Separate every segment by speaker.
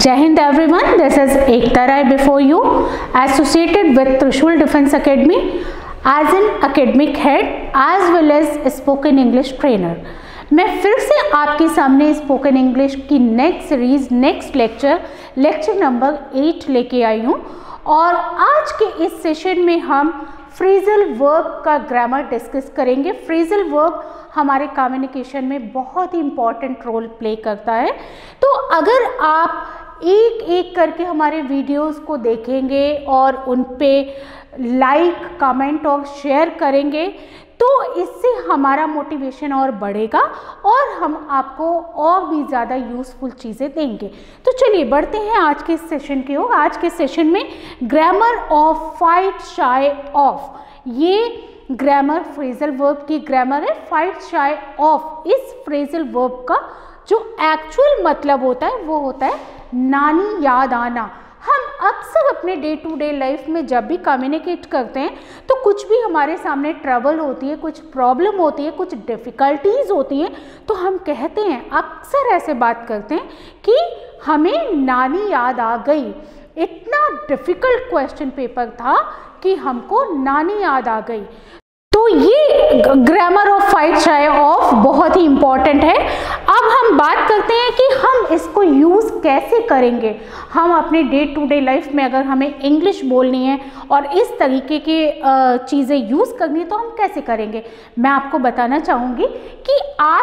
Speaker 1: Jai Hind everyone, this is Ekta Rai before you, associated with Trishul Defence Academy as an academic head as well as spoken English trainer. मैं फिर से आपके सामने spoken English की next series next lecture number 8 लेके आई हूँ और आज के इस सेशन में हम फ्रेजल वर्ब का ग्रामर डिस्कस करेंगे। फ्रेजल वर्ब हमारे कम्युनिकेशन में बहुत ही इम्पॉर्टेंट रोल प्ले करता है। तो अगर आप एक एक करके हमारे वीडियोस को देखेंगे और उन पे लाइक कमेंट और शेयर करेंगे तो इससे हमारा मोटिवेशन और बढ़ेगा और हम आपको और भी ज़्यादा यूज़फुल चीज़ें देंगे। तो चलिए बढ़ते हैं आज के सेशन की ओर। आज के सेशन में grammar of fight shy of, ये ग्रामर फ्रेजल वर्ब की ग्रामर है। फाइट शाई ऑफ इस फ्रेजल वर्ब का जो एक्चुअल मतलब होता है वो होता है नानी याद आना। हम अक्सर अपने डे टू डे लाइफ में जब भी कम्युनिकेट करते हैं तो कुछ भी हमारे सामने ट्रबल होती है, कुछ प्रॉब्लम होती है, कुछ डिफ़िकल्टीज होती हैं तो हम कहते हैं, अक्सर ऐसे बात करते हैं कि हमें नानी याद आ गई। इतना डिफ़िकल्ट क्वेश्चन पेपर था कि हमको नानी याद आ गई। तो ये grammar of fight shy of बहुत ही इम्पॉर्टेंट है। अब हम बात करते हैं कि हम इसको यूज़ कैसे करेंगे। हम अपने डे टू डे लाइफ में अगर हमें इंग्लिश बोलनी है और इस तरीके की चीज़ें यूज़ करनी है तो हम कैसे करेंगे। मैं आपको बताना चाहूँगी कि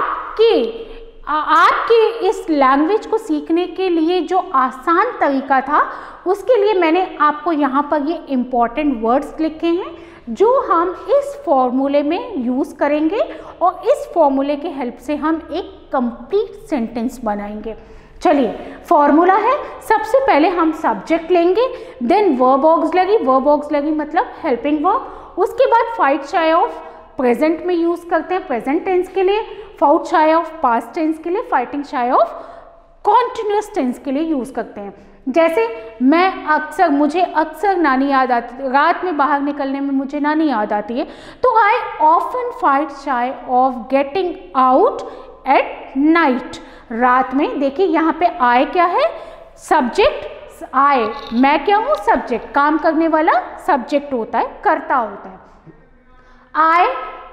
Speaker 1: आपके इस लैंग्वेज को सीखने के लिए जो आसान तरीका था उसके लिए मैंने आपको यहाँ पर ये इम्पॉर्टेंट वर्ड्स लिखे हैं जो हम इस फॉर्मूले में यूज़ करेंगे और इस फॉर्मूले के हेल्प से हम एक कंप्लीट सेंटेंस बनाएंगे। चलिए फॉर्मूला है, सबसे पहले हम सब्जेक्ट लेंगे, देन वर्ब ऑक्सिलरी मतलब हेल्पिंग वर्ब। उसके बाद फाइट शाई ऑफ प्रेजेंट में यूज़ करते हैं प्रेजेंट टेंस के लिए, fought shy of past tense के लिए, fighting shy of continuous tense के लिए यूज़ करते हैं। जैसे मुझे अक्सर नानी याद आती है, रात में बाहर निकलने में मुझे नानी याद आती है, तो I often fight shy of getting out at night. रात में देखिए यहाँ पे आई क्या है, सब्जेक्ट आई, मैं क्या हूँ सब्जेक्ट, काम करने वाला सब्जेक्ट होता है, कर्ता होता है। आई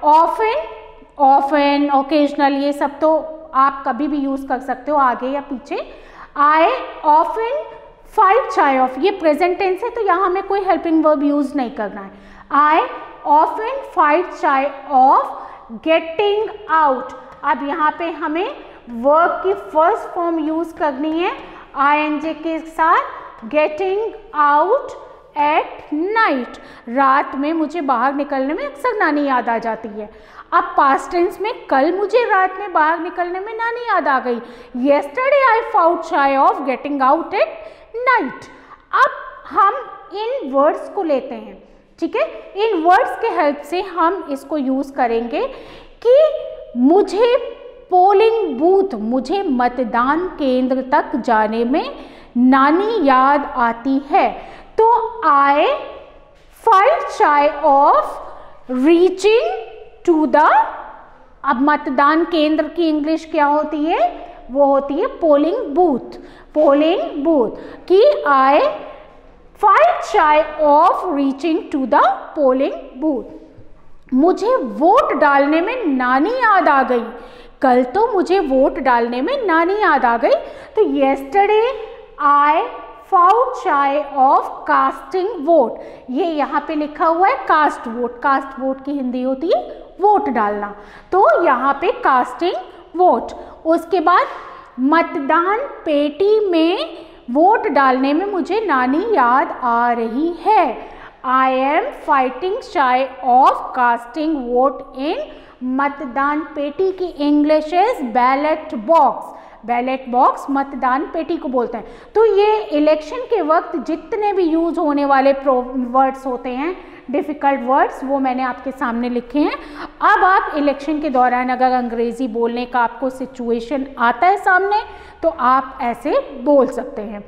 Speaker 1: ऑफन ओकेजनल, ये सब तो आप कभी भी यूज़ कर सकते हो आगे या पीछे। I often fight shy of, ये प्रेजेंट टेंस है तो यहाँ हमें कोई हेल्पिंग वर्ब यूज़ नहीं करना है। I often fight shy of getting out. अब यहाँ पे हमें वर्ब की फर्स्ट फॉर्म यूज़ करनी है आईएनजी के साथ, गेटिंग आउट एट नाइट। रात में मुझे बाहर निकलने में अक्सर नानी याद आ जाती है। अब पास्ट टेंस में कल मुझे रात में बाहर निकलने में नानी याद आ गई, yesterday I fought shy of getting out at night. अब हम इन वर्ड्स को लेते हैं, ठीक है, इन वर्ड्स के हेल्प से हम इसको यूज़ करेंगे कि मुझे पोलिंग बूथ, मुझे मतदान केंद्र तक जाने में नानी याद आती है। तो I fight shy of reaching to the, अब मतदान केंद्र की इंग्लिश क्या होती है, वो होती है पोलिंग बूथ। पोलिंग बूथ कि I fight shy of reaching to the polling booth. मुझे वोट डालने में नानी याद आ गई, कल तो मुझे वोट डालने में नानी याद आ गई। तो yesterday I fought shy of casting vote, ये यहाँ पे लिखा हुआ है कास्ट वोट, कास्ट वोट की हिंदी होती है वोट डालना, तो यहाँ पे कास्टिंग वोट। उसके बाद मतदान पेटी में वोट डालने में मुझे नानी याद आ रही है। I am fighting shy of casting vote in, मतदान पेटी की English is ballot box. Ballot box मतदान पेटी को बोलते हैं। तो ये इलेक्शन के वक्त जितने भी यूज होने वाले वर्ड्स होते हैं, डिफ़िकल्ट वर्ड्स, वो मैंने आपके सामने लिखे हैं। अब आप इलेक्शन के दौरान अगर अंग्रेज़ी बोलने का आपको सिचुएशन आता है सामने तो आप ऐसे बोल सकते हैं।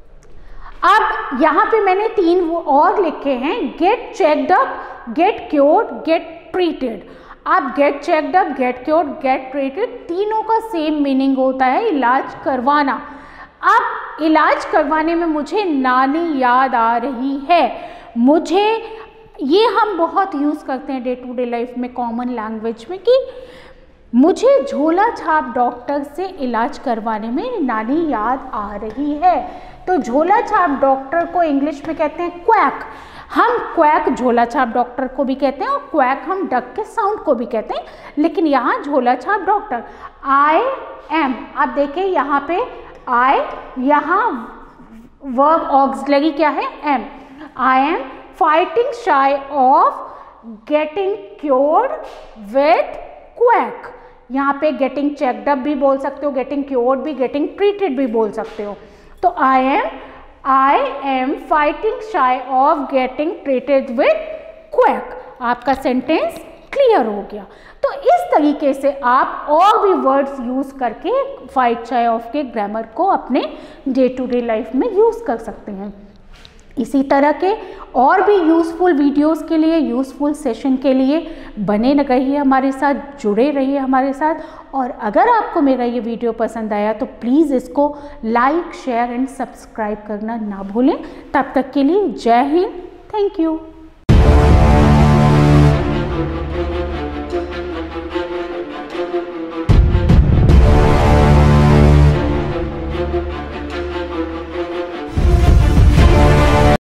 Speaker 1: अब यहाँ पे मैंने 3 और लिखे हैं, get checked up, get cured, get treated. आप get checked up, get cured, get treated, तीनों का सेम मीनिंग होता है इलाज करवाना। अब इलाज करवाने में मुझे नानी याद आ रही है। मुझे, ये हम बहुत यूज़ करते हैं डे टू डे लाइफ में, कॉमन लैंग्वेज में, कि मुझे झोला छाप डॉक्टर से इलाज करवाने में नानी याद आ रही है। तो झोला छाप डॉक्टर को इंग्लिश में कहते हैं क्वैक। हम क्वैक झोला छाप डॉक्टर को भी कहते हैं और क्वैक हम डक के साउंड को भी कहते हैं, लेकिन यहाँ झोला छाप डॉक्टर। आई एम, आप देखिए यहाँ पे आई, यहाँ वर्ब ऑक्सिलरी क्या है, am. I am fighting shy of getting cured with quack. यहाँ पे गेटिंग चेकड अप भी बोल सकते हो, गेटिंग क्योर्ड भी, गेटिंग ट्रीटेड भी बोल सकते हो। तो I am fighting shy of getting treated with quack. आपका सेंटेंस क्लियर हो गया। तो इस तरीके से आप और भी वर्ड्स यूज़ करके फाइट शाई ऑफ के ग्रामर को अपने डे टू डे लाइफ में यूज़ कर सकते हैं। इसी तरह के और भी यूज़फुल वीडियोस के लिए, यूज़फुल सेशन के लिए बने रहिए हमारे साथ, जुड़े रहिए हमारे साथ। और अगर आपको मेरा ये वीडियो पसंद आया तो प्लीज़ इसको लाइक, शेयर एंड सब्सक्राइब करना ना भूलें। तब तक के लिए जय हिंद, थैंक यू।